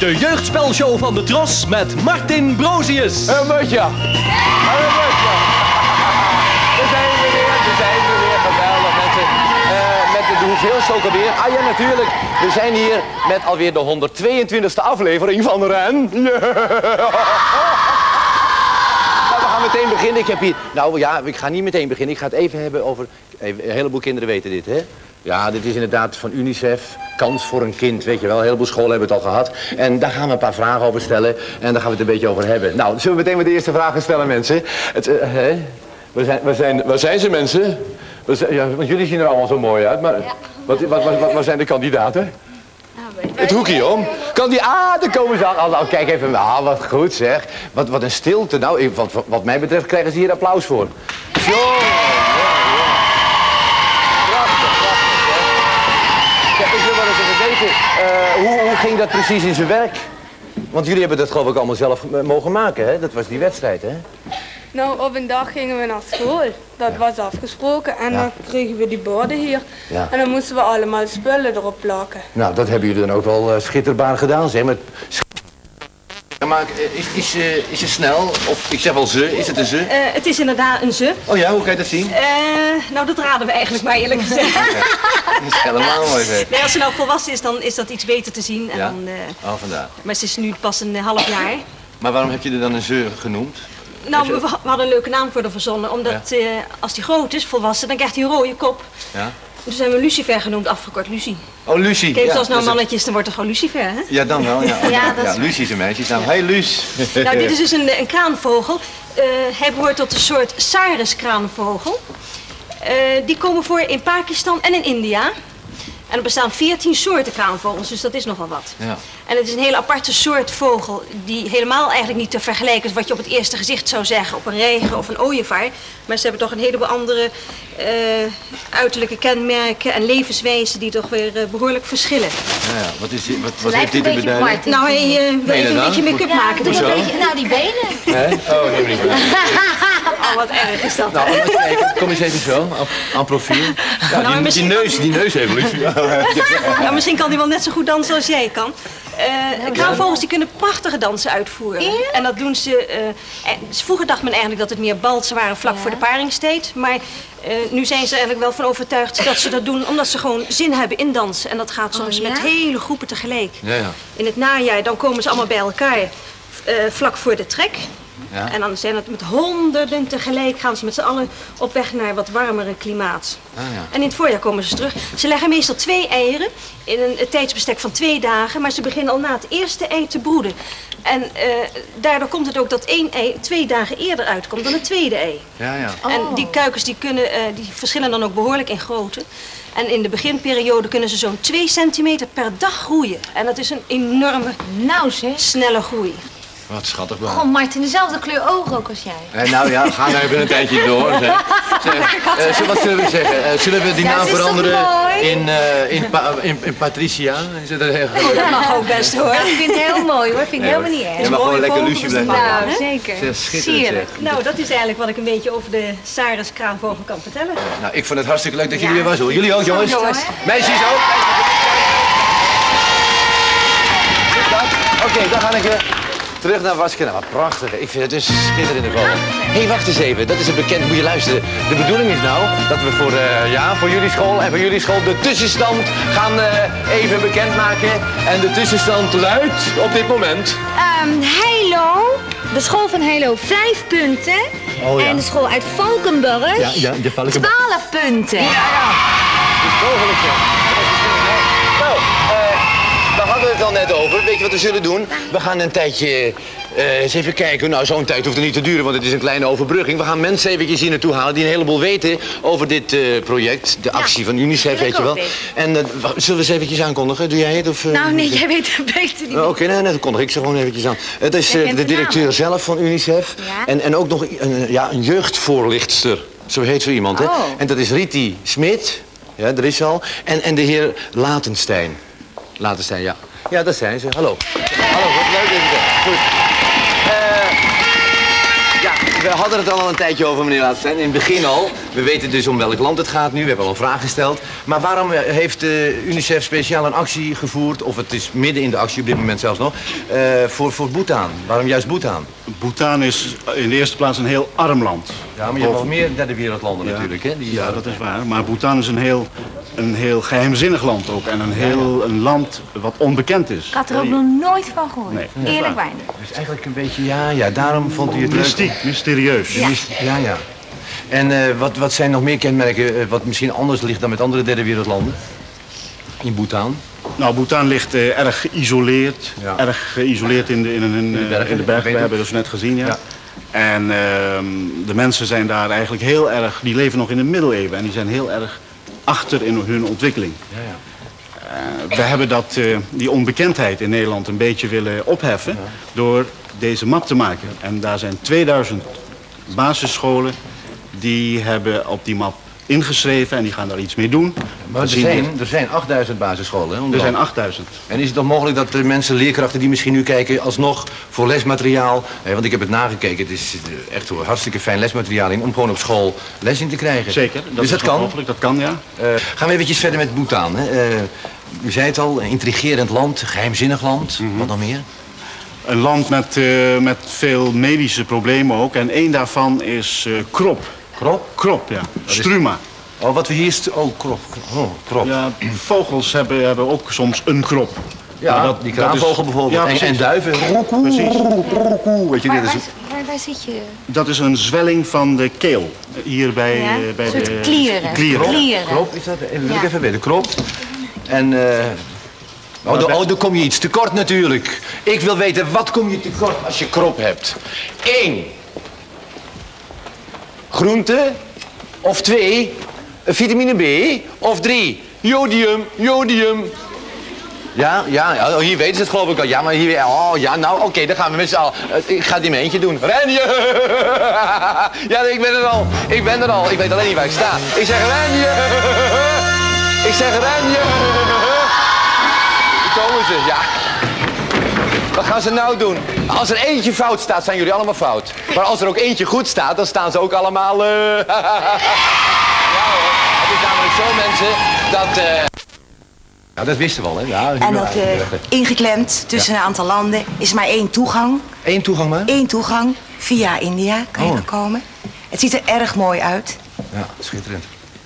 De jeugdspelshow van de Tros met Martin Brozius. Een mutje. Een mutje. We zijn er weer. Geweldig mensen. Met de hoeveelste ook alweer? Ah ja, natuurlijk. We zijn hier met alweer de 122e aflevering van Ren. We gaan meteen beginnen. Ik heb hier... Nou ja, ik ga niet meteen beginnen. Ik ga het even hebben over... Een heleboel kinderen weten dit, hè? Ja, dit is inderdaad van UNICEF. Kans voor een kind, weet je wel. Een heleboel scholen hebben het al gehad. En daar gaan we een paar vragen over stellen. En daar gaan we het een beetje over hebben. Nou, zullen we meteen met de eerste vragen stellen, mensen? Waar zijn ze, mensen? Ja, want jullie zien er allemaal zo mooi uit, maar... Ja. Wat zijn de kandidaten? Het hoekje om. Daar komen ze aan. Oh, kijk even. Ah, wat goed zeg. Wat een stilte. Nou, wat mij betreft krijgen ze hier applaus voor. Zo. Ik wil wel eens even weten, hoe ging dat precies in zijn werk? Want jullie hebben dat geloof ik allemaal zelf mogen maken, hè? Dat was die wedstrijd, hè? Nou, op een dag gingen we naar school. Dat was afgesproken en dan kregen we die borden hier. Ja. En dan moesten we allemaal spullen erop plakken. Nou, dat hebben jullie dan ook wel schitterbaar gedaan, zeg. Met... Ja, maar is ze snel? Of ik zeg wel ze, is het een ze? Het is inderdaad een ze. Oh ja, hoe kan je dat zien? Nou, dat raden we eigenlijk maar eerlijk gezegd. Dat is helemaal mooi, zeg. Nee, als ze nou volwassen is, dan is dat iets beter te zien. En ja? Dan, vandaar. Maar ze is nu pas een half jaar. Maar waarom heb je er dan een ze genoemd? Nou, we hadden een leuke naam voor haar verzonnen, omdat als die groot is, volwassen, dan krijgt hij een rode kop. Ja. Dus hebben we Lucifer genoemd, afgekort Lucie. Oh, Lucie. Kijk, zoals nou mannetjes, dan wordt er gewoon Lucifer, hè? Ja, dan wel, ja. Ja, Lucie is een meisje. Nou, hey, Luus. Nou, dit is dus een kraanvogel. Hij behoort tot de soort Saris-kraanvogel. Die komen voor in Pakistan en in India. En er bestaan 14 soorten kraanvogels, dus dat is nogal wat. Ja. En het is een hele aparte soort vogel die helemaal eigenlijk niet te vergelijken is wat je op het eerste gezicht zou zeggen op een reiger of een ooievaar. Maar ze hebben toch een heleboel andere uiterlijke kenmerken en levenswijzen die toch weer behoorlijk verschillen. Ja, wat heeft dit te beduiden? Nou, hij wil even een beetje make-up maken. Doe een beetje, nou, die benen. Nee? Oh, nee, niet. Oh, wat erg is dat. Nou, kom eens even zo, aan profiel. Ja, nou, die neus heeft Lucie. Ja, misschien kan hij wel net zo goed dansen als jij kan. Kraanvogels die kunnen prachtige dansen uitvoeren. Ja? En dat doen ze... vroeger dacht men eigenlijk dat het meer balsen waren vlak voor de paringstijd. Maar nu zijn ze eigenlijk wel van overtuigd dat ze dat doen omdat ze gewoon zin hebben in dansen. En dat gaat soms met hele groepen tegelijk. Ja, ja. In het najaar dan komen ze allemaal bij elkaar vlak voor de trek. Ja. En dan zijn het met honderden tegelijk gaan ze met z'n allen op weg naar wat warmere klimaat. Ah, ja. En in het voorjaar komen ze terug. Ze leggen meestal 2 eieren in een tijdsbestek van 2 dagen, maar ze beginnen al na het eerste ei te broeden. En daardoor komt het ook dat 1 ei 2 dagen eerder uitkomt dan het tweede ei. Ja, ja. Oh. En die kuikens die verschillen dan ook behoorlijk in grootte. En in de beginperiode kunnen ze zo'n 2 centimeter per dag groeien. En dat is een enorme, snelle groei. Wat schattig wel. Goh, Martin, dezelfde kleur ogen ook als jij. Nou ja, ga nou even een tijdje door. Wat zullen we zeggen? Zullen we die naam veranderen in Patricia? Is dat heel goed? Dat mag ook best hoor. Ik vind het heel mooi hoor, vind ik helemaal niet erg. Je mag gewoon lekker Lucie blijven. Nou, zeker. Schitterend zeg. Nou, dat is eigenlijk wat ik een beetje over de Saris kraanvogel kan vertellen. Nou, ik vond het hartstikke leuk dat jullie weer was hoor. Jullie ook jongens? Meisjes ook? Oké, dan ga ik... Terug naar Wassenaar. Wat prachtig. Ik vind het een schitterende vogel. Hé, wacht eens even. Dat is een bekend... Moet je luisteren. De bedoeling is nou dat we voor jullie school en voor jullie school de tussenstand gaan even bekendmaken. En de tussenstand luidt op dit moment... Heilo. De school van Heilo 5 punten. Oh, ja. En de school uit Valkenburg. Ja, de Valkenburg. 12 punten. Ja, ja. Dat is mogelijk, ja. Nou, daar hadden we het al net over. Weet je wat we zullen doen? We gaan een tijdje eens even kijken. Nou, zo'n tijd hoeft er niet te duren, want het is een kleine overbrugging. We gaan mensen eventjes hier naartoe halen die een heleboel weten over dit project. De actie van UNICEF, weet je wel. En zullen we eens eventjes aankondigen? Doe jij het? Of, nou, nee, jij weet het beter niet. Oké, nee, dan kondig ik ze gewoon eventjes aan. Het is de directeur zelf van UNICEF. Ja? En ook nog een jeugdvoorlichtster. Zo heet zo iemand, hè. En dat is Riti Smit. Ja, er is ze al. En de heer Latenstein. Latenstein, ja. Ja, dat zijn ze. Hallo. Hallo, wat leuk dat je bent. Goed. Ja, we hadden het al een tijdje over, meneer Latenstein, in het begin al. We weten dus om welk land het gaat nu. We hebben al een vraag gesteld. Maar waarom heeft UNICEF speciaal een actie gevoerd, of het is midden in de actie op dit moment zelfs nog, voor Bhutan? Waarom juist Bhutan? Bhutan is in de eerste plaats een heel arm land. Ja, maar je hebt wel meer derde wereldlanden natuurlijk, hè? Ja, dat is waar. Maar Bhutan is een heel geheimzinnig land ook. En een land wat onbekend is. Ik had er ook nog nooit van gehoord. Nee. Eerlijk weinig. Dus eigenlijk een beetje, ja, daarom vond u het Mystiek, mysterieus. Ja. Ja. En wat zijn nog meer kenmerken wat misschien anders ligt dan met andere derde wereldlanden? In Bhutan? Nou, Bhutan ligt erg geïsoleerd. Ja. Erg geïsoleerd in de bergen. We hebben dat net gezien, ja. En de mensen zijn daar eigenlijk heel erg, die leven nog in de middeleeuwen en die zijn heel erg achter in hun ontwikkeling. We hebben die onbekendheid in Nederland een beetje willen opheffen door deze map te maken. En daar zijn 2000 basisscholen die hebben op die map ingeschreven en die gaan daar iets mee doen. Maar er zijn 8000 basisscholen, hè? Er zijn 8000. En is het dan mogelijk dat de mensen, leerkrachten die misschien nu kijken, alsnog voor lesmateriaal, want ik heb het nagekeken, het is echt hartstikke fijn lesmateriaal in, om gewoon op school les in te krijgen. Zeker, dus dat kan. Mogelijk, dat kan, ja. Gaan we eventjes verder met Bhutan. Hè? U zei het al, een intrigerend land, geheimzinnig land, wat dan meer? Een land met veel medische problemen ook en één daarvan is krop. Krop? Krop, ja. Struma. Oh, wat we hier... krop. Oh, krop. Ja, vogels hebben ook soms een krop. Ja, die kraanvogel bijvoorbeeld. Ja, en duiven. Precies. Weet je, Waar zit je? Dat is een zwelling van de keel. Hier bij Een soort de klieren. Krop is dat? Wil ik even weten. Krop. En... dan kom je iets tekort natuurlijk. Ik wil weten, wat kom je tekort als je krop hebt? 1. Groente. Of 2. Vitamine B. Of 3. Jodium. Ja, hier weten ze het geloof ik al. Ja, maar hier... oké, dan gaan we met z'n allen. Ik ga het in mijn eentje doen. Renje! Ja, ik ben er al. Ik weet alleen niet waar ik sta. Ik zeg renje! Hier komen ze, ja. Wat gaan ze nou doen? Als er eentje fout staat, zijn jullie allemaal fout. Maar als er ook eentje goed staat, dan staan ze ook allemaal... Ja hoor, het is namelijk zo mensen dat... Ja, dat wisten we al, hè? Ja, en dat ingeklemd tussen een aantal landen is maar één toegang. Eén toegang maar? Eén toegang. Via India kan je er komen. Het ziet er erg mooi uit. Ja, schitterend.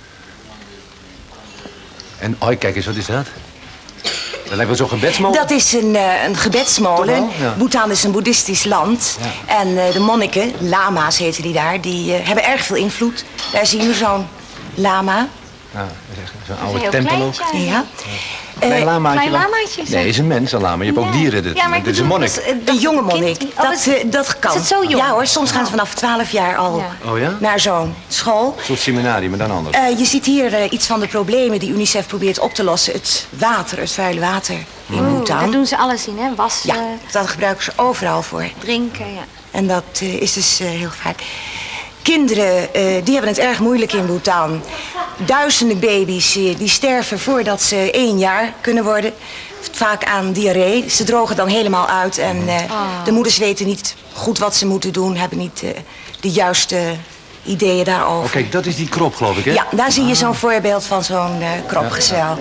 En, kijk eens, wat is dat? Dat lijkt wel zo'n gebedsmolen. Dat is een gebedsmolen. Ja. Bhutan is een boeddhistisch land. Ja. En de monniken, lama's heten die daar, die hebben erg veel invloed. Daar zie je zo'n lama. Ja, zo'n oude tempel ook. Ja. Klein lamaatje. Lamaatjes? Nee, is een mens, een lama. Je hebt ook dieren. Ja, maar dit is een monnik. Een jonge monnik. Dat kan. Is het zo jong? Ja hoor, soms gaan ze vanaf 12 jaar al naar zo'n school. Een soort seminarie, maar dan anders. Je ziet hier iets van de problemen die UNICEF probeert op te lossen. Het water, het vuile water in Bhutan. Daar doen ze alles in, hè? Wassen. Ja, dat gebruiken ze overal voor. Drinken, ja. En dat is dus heel vaak. Kinderen, die hebben het erg moeilijk in Bhutan. Duizenden baby's, die sterven voordat ze 1 jaar kunnen worden. Vaak aan diarree. Ze drogen dan helemaal uit. En de moeders weten niet goed wat ze moeten doen. Hebben niet de juiste ideeën daarover. Oh, kijk, dat is die krop, geloof ik, hè? Ja, daar zie je zo'n voorbeeld van zo'n kropgezwel.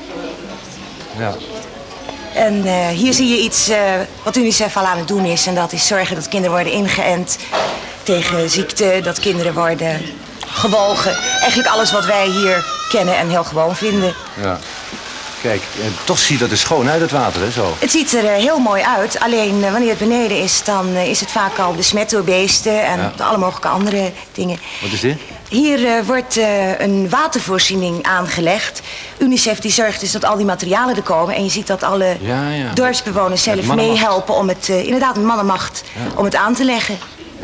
Ja. En hier zie je iets wat UNICEF al aan het doen is. En dat is zorgen dat kinderen worden ingeënt tegen ziekte. Dat kinderen worden gewogen. Eigenlijk alles wat wij hier kennen en heel gewoon vinden. Ja. Kijk, toch ziet dat er schoon uit, het water, hè, zo. Het ziet er heel mooi uit. Alleen wanneer het beneden is, dan is het vaak al besmet door beesten en alle mogelijke andere dingen. Wat is dit? Hier wordt een watervoorziening aangelegd. UNICEF die zorgt dus dat al die materialen er komen. En je ziet dat alle dorpsbewoners zelf meehelpen om het, inderdaad een mannenmacht, om het aan te leggen.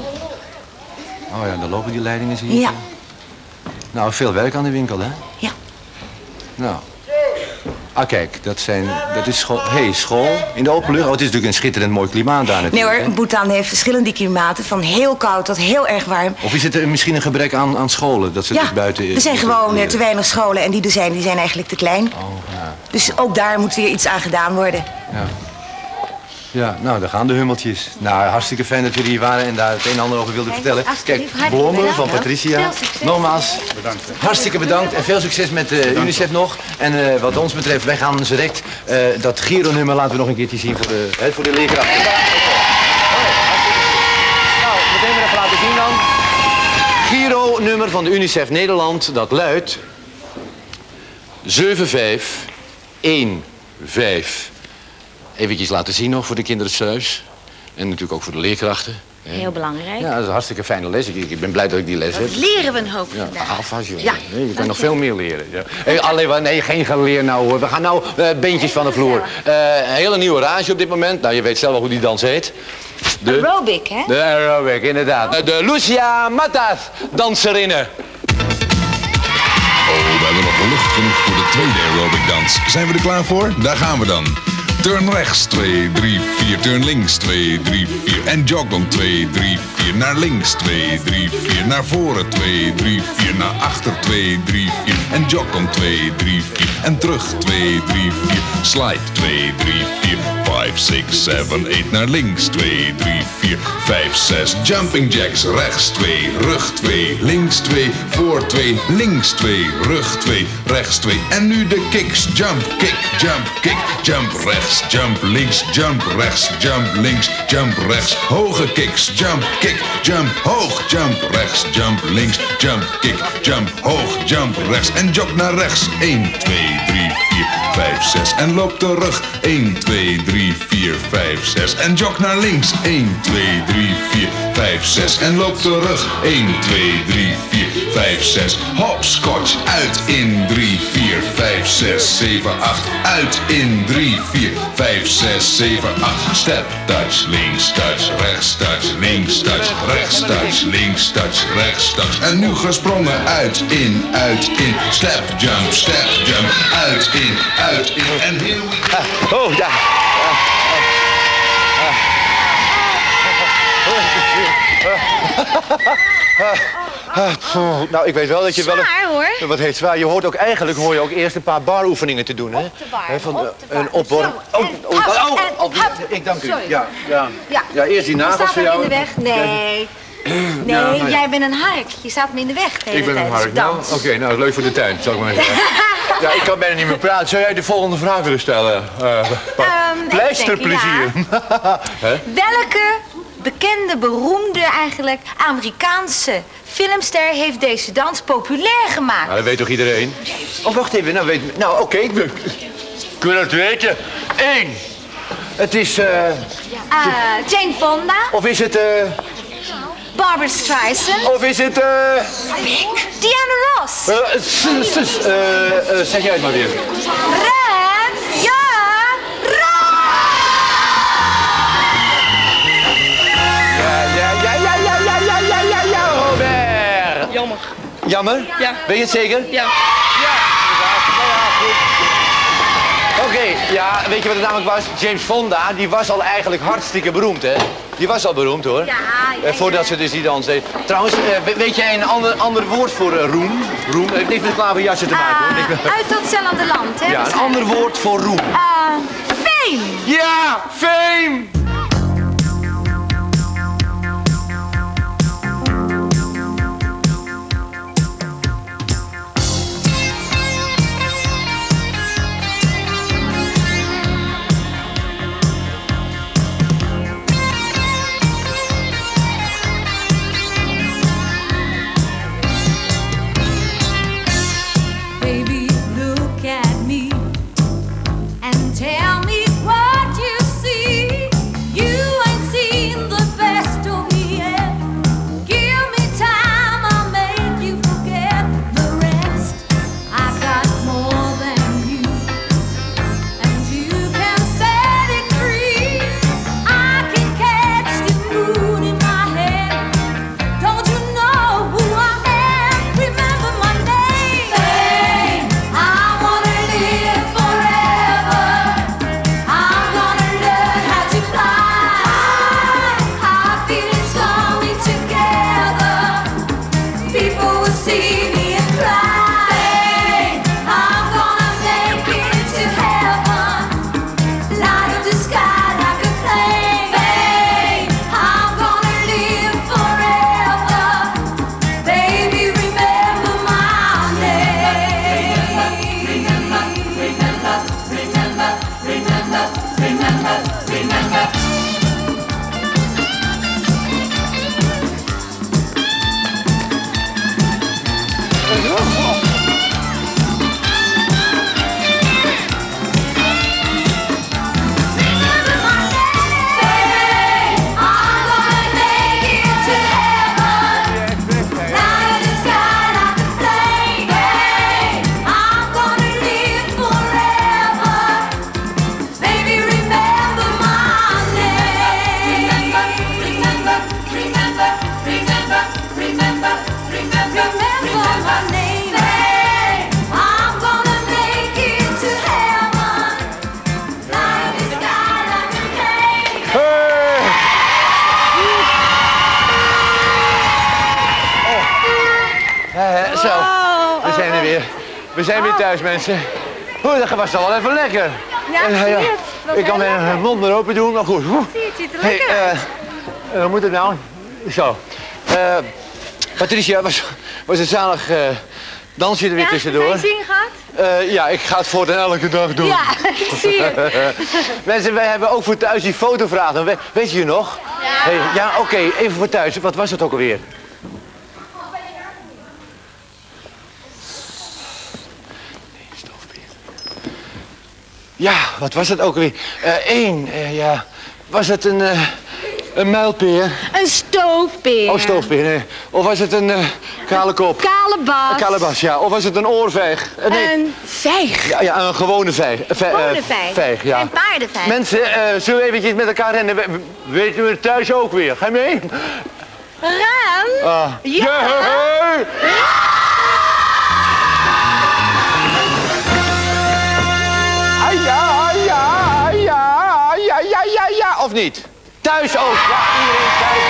Oh ja, daar lopen die leidingen, zie je. Ja. Nou, veel werk aan de winkel, hè? Ja. Nou. Kijk, dat is school. School in de open lucht. Oh, het is natuurlijk een schitterend mooi klimaat daar natuurlijk. Nee hoor, Bhutan heeft verschillende klimaten, van heel koud tot heel erg warm. Of is het misschien een gebrek aan scholen, dat ze dus buiten... Er zijn gewoon te weinig scholen en die er zijn eigenlijk te klein. Oh, ja. Dus ook daar moet weer iets aan gedaan worden. Ja. Ja, nou, daar gaan de hummeltjes. Nou, hartstikke fijn dat jullie hier waren en daar het een en ander over wilden vertellen. Kijk, blommen van Patricia. Nogmaals, bedankt. Hartstikke bedankt en veel succes met UNICEF nog. En wat ons betreft, wij gaan direct dat Giro-nummer laten we nog een keertje zien voor de leerkracht. Nou, meteen maar even laten zien dan. Giro-nummer van de UNICEF Nederland, dat luidt 7515. Eventjes laten zien nog voor de kinderen thuis. En natuurlijk ook voor de leerkrachten. Heel belangrijk. Ja, dat is een hartstikke fijne les. Ik ben blij dat ik die les heb. Leren we een hoop ja, vandaag. Alvast, jongen. Ja. Nee, je kan nog veel meer leren. Ja. Hey, alleen, nee, geen geleer nou hoor. We gaan nou beentjes van de vloer. Een hele nieuwe rage op dit moment. Nou, je weet zelf wel hoe die dans heet. Aerobic, hè? De aerobic, inderdaad. De Lucia Matas danserinnen. Oh, we hebben nog wel lucht genoeg voor de tweede aerobic dans. Zijn we er klaar voor? Daar gaan we dan. Turn rechts, 2, 3, 4. Turn links, 2, 3, 4. En jog dan 2, 3, 4. Naar links, 2, 3, 4. Naar voren, 2, 3, 4. Naar achter, 2, 3, 4. En jog dan 2, 3, 4. En terug, 2, 3, 4. Slide, 2, 3, 4. 5, 6, 7, 8. Naar links, 2, 3, 4. 5, 6. Jumping jacks, rechts 2. Rug 2. Links 2. Voor 2. Links 2. Rug 2. Rechts 2. En nu de kicks. Jump, kick, jump, kick. Jump rechts. Jump links, jump rechts, jump links, jump rechts. Hoge kicks, jump, kick, jump hoog, jump rechts, jump links, jump, kick, jump hoog, jump rechts. En jog naar rechts. 1, 2, 3, 4, 5, 6. En loop terug. 1, 2, 3, 4, 5, 6. En jog naar links. 1, 2, 3, 4, 5, 6. En loop terug. 1, 2, 3, 4, 5, 6. Hopscotch. Uit in 3, 4, 5, 6, 7, 8. Uit in 3, 4, 5, 6, 7, 8. Step, touch, links, touch, rechts, touch, links, touch, rechts, touch, links, touch, rechts, touch. En nu gesprongen. Uit in, step, jump, uit in, en here we go. Oh, ja. Nou, ik weet wel dat je wel... Zwaar, hoor. Wat heet zwaar? Je hoort ook eigenlijk eerst een paar baroefeningen te doen, hè? Op de bar, Een opwarm... Ik dank u. Ja, eerst die nagels voor jou. Je staat me in de weg. Nee. Nee, jij bent een hark. Je staat me in de weg de hele Ik ben een hark. Nou, oké, nou, leuk voor de tuin, zal ik maar zeggen. Ja, ik kan bijna niet meer praten. Zou jij de volgende vraag willen stellen? Pleisterplezier. Ja. Welke bekende, beroemde eigenlijk Amerikaanse filmster heeft deze dans populair gemaakt? Nou, dat weet toch iedereen? Oh, wacht even. Nou, oké. Kunnen het weten? 1. Het is... Jane Fonda. Of is het... Barbra Streisand. Of is het... Diana Ross. Zeg jij het maar weer. Ja, Robert. Jammer? Ja. Ben je het zeker? Ja. Oké, ja, weet je wat het namelijk was? James Fonda, die was al eigenlijk hartstikke beroemd, hè? Die was al beroemd, hoor. Ja. Voordat ze dus die dans deed. Trouwens, weet jij een ander woord voor roem? Roem? Het heeft niks met klaverjassen te maken, hoor. Uit datzelfde land, hè? Ja, een ander woord voor roem. Fame. Ja, fame! Tell me what you see. We zijn weer thuis, mensen. Oeh, dat was al wel even lekker. Ja, ik kan mijn mond maar open doen, maar goed. Het ziet er lekker uit. Hoe moet het nou? Zo. Patricia, was het zalig dansje er weer tussendoor? Heb je zin gehad? Ja, ik ga het voortaan elke dag doen. Ja, ik zie het. Mensen, wij hebben ook voor thuis die fotovraag. Weet je nog? Ja. Hey, ja, oké, even voor thuis. Wat was het ook alweer? Ja, wat was het ook alweer? Ja. Was het een muilpeer? Een stoofpeer. Oh, stoofpeer, nee. Of was het een kale kop? Kalebas. Een kalebas, ja. Of was het een oorvijg? Nee. Een vijg. Ja, een gewone vijg. Gewone vijg. Ja. Een paardenvijg. Mensen, zullen we eventjes met elkaar rennen? Weet u het thuis ook weer? Ga je mee? Ren? Ja! Ja, of niet? Thuis ook. Ja, iedereen thuis.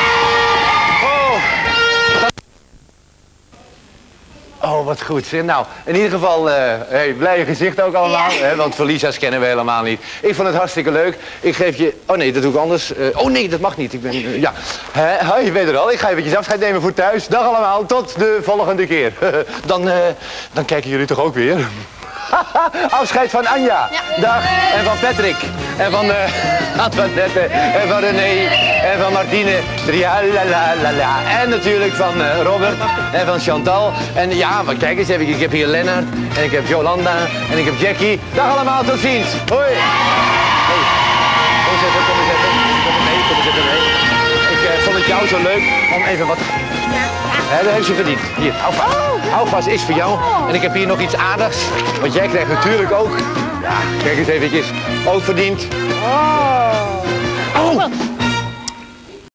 Oh, wat goed. Nou, in ieder geval, blije gezicht ook allemaal. Ja. Hè, want Felicia's kennen we helemaal niet. Ik vond het hartstikke leuk. Ik geef je... Oh nee, dat doe ik anders. Oh nee, dat mag niet. Ik ben... ja. Je weet er al. Ik ga eventjes afscheid nemen voor thuis. Dag allemaal. Tot de volgende keer. Dan kijken jullie toch ook weer. Afscheid van Anja. Ja. Dag. En van Patrick. En van Antoinette. En van René. En van Martine. Trialalala. En natuurlijk van Robert. En van Chantal. En ja, maar kijk eens even. Ik heb hier Lennart. En ik heb Jolanda. En ik heb Jackie. Dag allemaal. Tot ziens. Hoi. Hey. Kom eens even. Kom eens even mee. Ik vond het jou zo leuk om even wat... Ja, dat heeft ze verdiend. Hier, hou vast. Hou vast, is voor jou. En ik heb hier nog iets aardigs. Want jij krijgt natuurlijk ook... Ja, kijk eens eventjes. Ook verdiend. Oh!